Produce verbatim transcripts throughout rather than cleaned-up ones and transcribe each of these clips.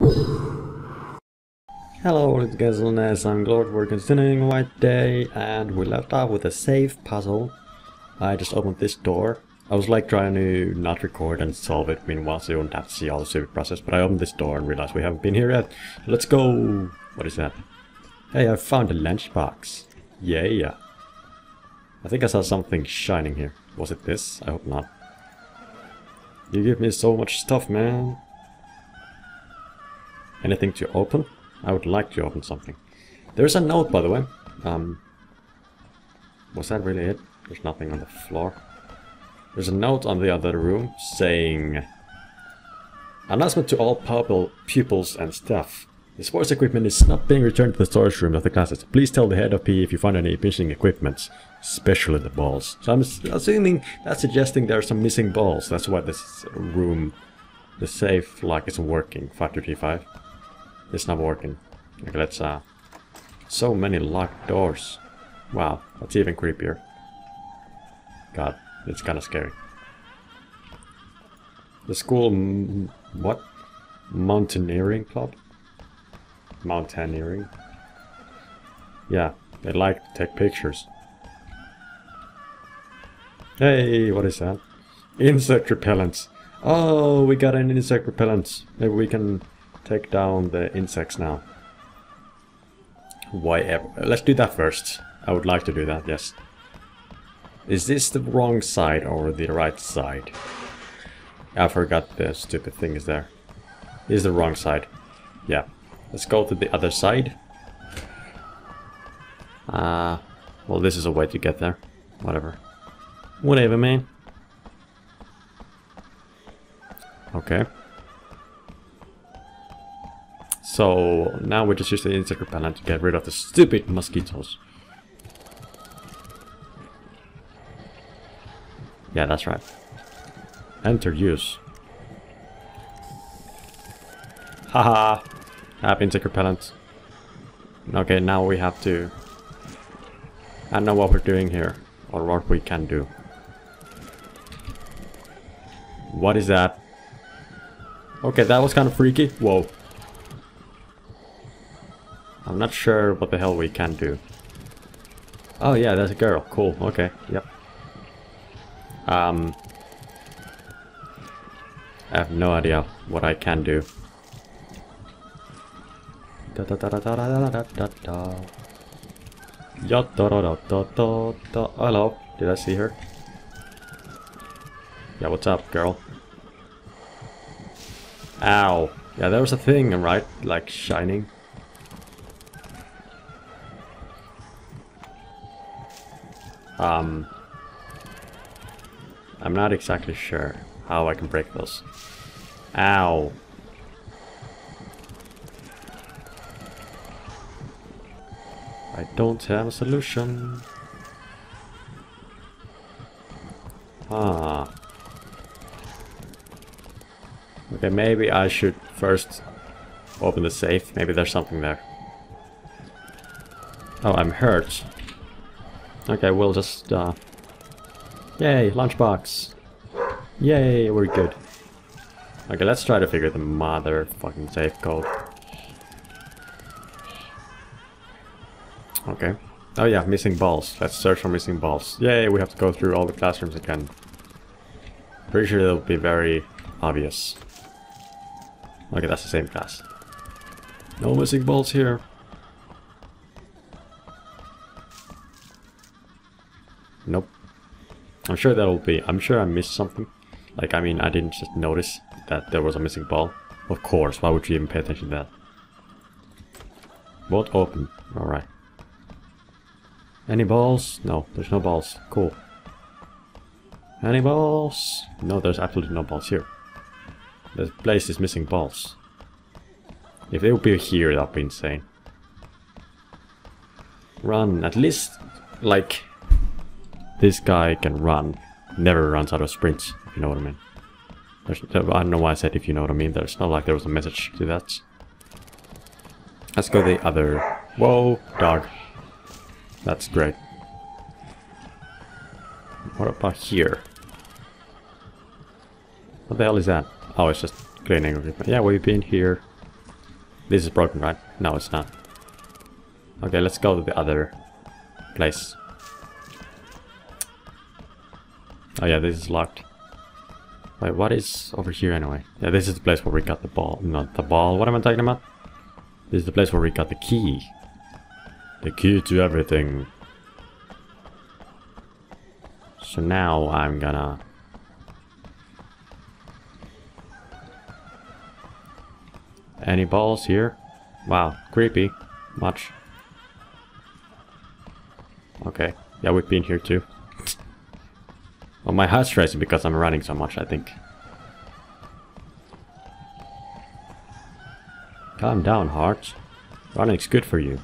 Hello, it's Gazelness, I'm Glord. We're continuing White Day, and we left off with a save puzzle. I just opened this door. I was like trying to not record and solve it meanwhile, so you don't have to see all the stupid process, but I opened this door and realized we haven't been here yet. Let's go! What is that? Hey, I found a lunchbox. Yeah. I think I saw something shining here. Was it this? I hope not. You give me so much stuff, man. Anything to open? I would like to open something. There's a note, by the way. Um, was that really it? There's nothing on the floor. There's a note on the other room saying... Announcement to all pupil, pupils and staff. The sports equipment is not being returned to the storage room of the classes. Please tell the head of P E if you find any missing equipment, especially the balls. So I'm assuming that's suggesting there are some missing balls. That's why this room, the safe lock isn't working. five two three five. It's not working. Okay, let's uh... so many locked doors. Wow, that's even creepier. God, it's kind of scary. The school... M what? Mountaineering club? Mountaineering? Yeah, they like to take pictures. Hey, what is that? Insect repellents. Oh, we got an insect repellent. Maybe we can take down the insects now. Why ever? Let's do that first. I would like to do that, yes. Is this the wrong side or the right side? I forgot the stupid thing is there. This is the wrong side. Yeah. Let's go to the other side. Uh, well, this is a way to get there. Whatever. Whatever, man. Okay. So, now we just use the insect repellent to get rid of the stupid mosquitoes. Yeah, that's right. Enter use. Haha! Have insect repellent. Okay, now we have to... I don't know what we're doing here, or what we can do. What is that? Okay, that was kind of freaky. Whoa. I'm not sure what the hell we can do. Oh yeah, there's a girl. Cool, okay, yep. Um... I have no idea what I can do. Da da da da da da da da da. Ya da da da da da da. Hello, did I see her? Yeah, what's up, girl? Ow. Yeah, there was a thing, right? Like shining. Um, I'm not exactly sure how I can break those. Ow. I don't have a solution. Ah. Okay, maybe I should first open the safe. Maybe there's something there. Oh, I'm hurt. Okay, we'll just, uh... Yay, lunchbox! Yay, we're good. Okay, let's try to figure the motherfucking safe code. Okay. Oh yeah, missing balls. Let's search for missing balls. Yay, we have to go through all the classrooms again. Pretty sure it'll be very obvious. Okay, that's the same class. No missing balls here. Nope. I'm sure that'll be... I'm sure I missed something. Like, I mean, I didn't just notice that there was a missing ball. Of course, why would you even pay attention to that? Won't open. Alright. Any balls? No, there's no balls. Cool. Any balls? No, there's absolutely no balls here. This place is missing balls. If they would be here, that would be insane. Run. At least, like... This guy can run. Never runs out of sprints, if you know what I mean. There's, I don't know why I said if you know what I mean. There's not like there was a message to that. Let's go the other... Whoa, dog. That's great. What about here? What the hell is that? Oh, it's just cleaning everything. Yeah, we've been here. This is broken, right? No, it's not. Okay, let's go to the other place. Oh yeah, this is locked. Wait, what is over here anyway? Yeah, this is the place where we got the ball. Not the ball. What am I talking about? This is the place where we got the key. The key to everything. So now I'm gonna... Any balls here? Wow, creepy. Much. Okay. Yeah, we've been here too. Well, my heart's racing because I'm running so much, I think. Calm down, heart. Running's good for you.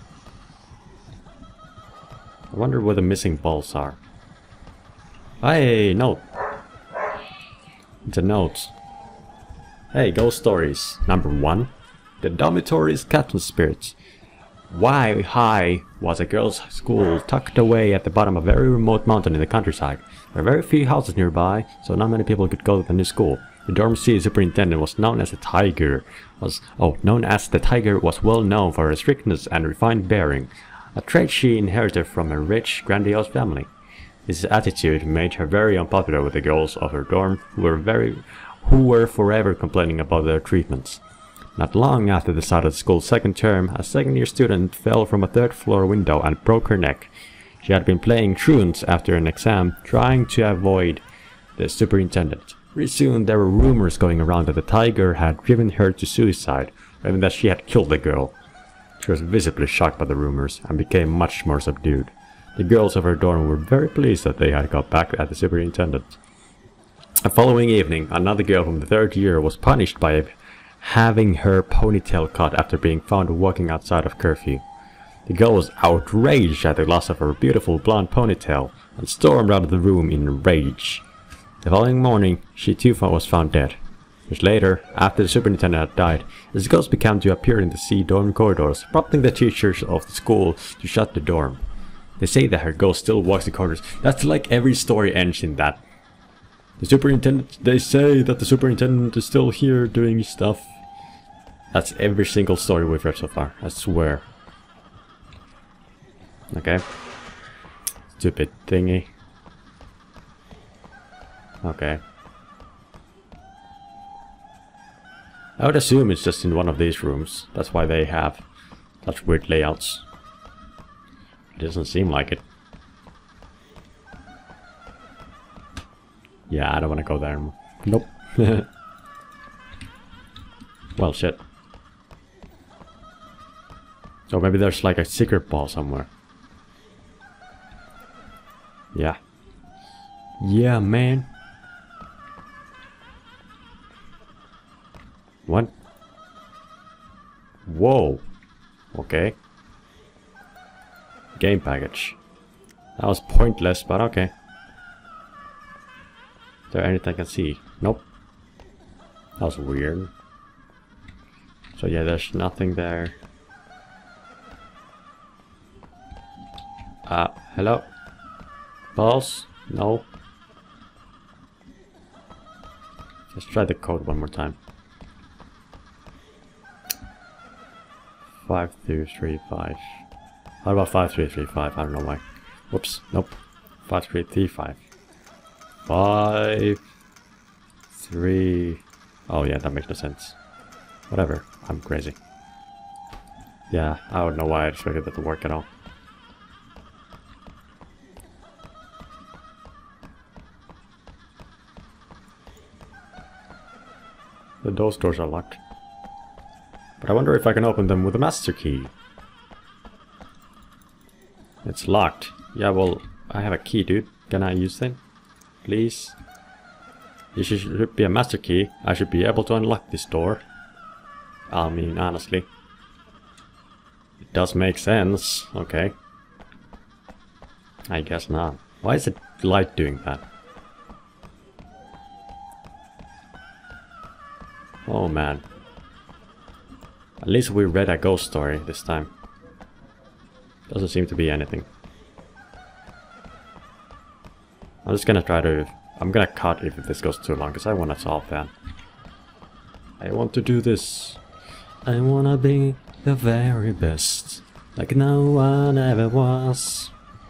I wonder where the missing balls are. Hey, note. It's a note. Hey, ghost stories. Number one. The dormitory's captain spirits. Why High was a girls' school tucked away at the bottom of a very remote mountain in the countryside. There were very few houses nearby, so not many people could go to the new school. The dorm C superintendent was known as the Tiger. Was oh, known as the Tiger was well known for her strictness and refined bearing, a trait she inherited from a rich, grandiose family. This attitude made her very unpopular with the girls of her dorm, who were very, who were forever complaining about their treatments. Not long after the start of the school's second term, a second-year student fell from a third-floor window and broke her neck. She had been playing truant after an exam, trying to avoid the superintendent. Pretty soon there were rumors going around that the Tiger had driven her to suicide, or even that she had killed the girl. She was visibly shocked by the rumors and became much more subdued. The girls of her dorm were very pleased that they had got back at the superintendent. The following evening, another girl from the third year was punished by having her ponytail cut after being found walking outside of curfew. The girl was outraged at the loss of her beautiful blonde ponytail and stormed out of the room in rage. The following morning, she too was found dead. Years later, after the superintendent had died, his ghost began to appear in the C dorm corridors, prompting the teachers of the school to shut the dorm. They say that her ghost still walks the corridors. That's like every story ends in that. The superintendent, they say that the superintendent is still here doing stuff. That's every single story we've read so far, I swear. Okay. Stupid thingy. Okay. I would assume it's just in one of these rooms. That's why they have such weird layouts. It doesn't seem like it. Yeah, I don't want to go there. Nope. Well, shit. So maybe there's like a secret ball somewhere. Yeah. Yeah, man. What? Whoa. Okay. Game package. That was pointless, but okay. Is there anything I can see? Nope. That was weird. So yeah, there's nothing there. Uh, hello? Balls? No. Let's try the code one more time. five two three five. How about five three three five? I don't know why. Whoops. Nope. five three three five. five three. Oh yeah, that makes no sense. Whatever. I'm crazy. Yeah, I don't know why I expected that to work at all. Those doors are locked. But I wonder if I can open them with a master key. It's locked. Yeah, well, I have a key, dude. Can I use it? Please? This should be a master key. I should be able to unlock this door. I mean, honestly. It does make sense. Okay. I guess not. Why is the light doing that? Oh man. At least we read a ghost story this time. Doesn't seem to be anything. I'm just gonna try to... I'm gonna cut if this goes too long, because I want to solve that. I want to do this. I wanna be the very best, like no one ever was.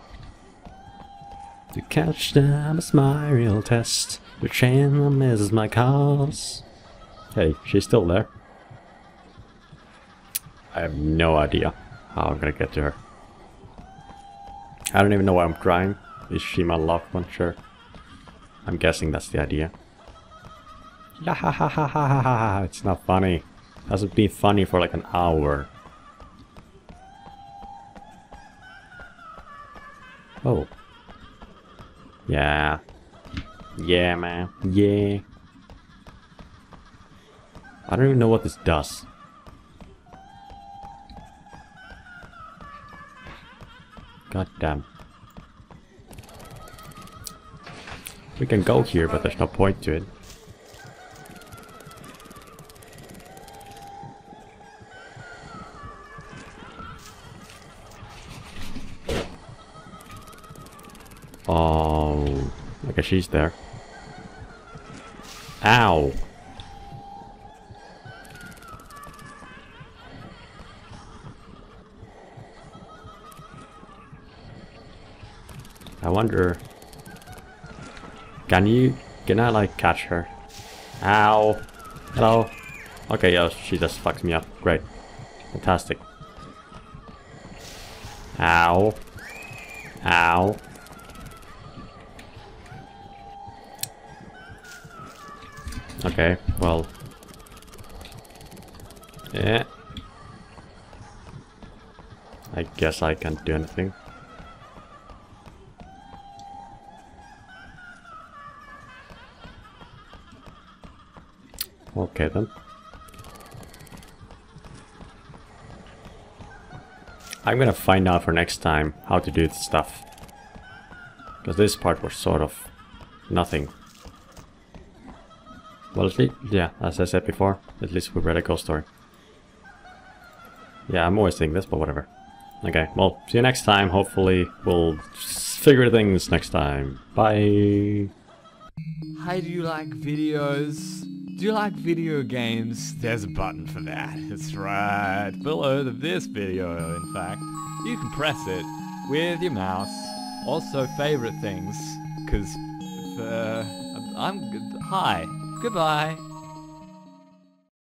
To catch them is my real test, to chain them is my cause. Hey, she's still there. I have no idea how I'm gonna get to her. I don't even know why I'm crying. Is she my loved one? Sure. I'm guessing that's the idea. Yeah, ha ha ha ha ha ha. It's not funny. It hasn't been funny for like an hour. Oh. Yeah. Yeah, man. Yeah. I don't even know what this does. God damn. We can go here, but there's no point to it. Oh, I guess she's there. Ow! I wonder... Can you... Can I like catch her? Ow! Hello? Okay, yeah, she just fucks me up. Great. Fantastic. Ow. Ow. Okay, well... Yeah. I guess I can't do anything. Okay then. I'm gonna find out for next time how to do this stuff. Because this part was sort of nothing. Well, at least, yeah, as I said before, at least we read a ghost story. Yeah, I'm always saying this, but whatever. Okay, well, see you next time. Hopefully we'll figure things next time. Bye! Hi, do you like videos? Do you like video games? There's a button for that. It's right below the, this video, in fact. You can press it with your mouse. Also, favorite things, because uh, I'm... Hi. Goodbye.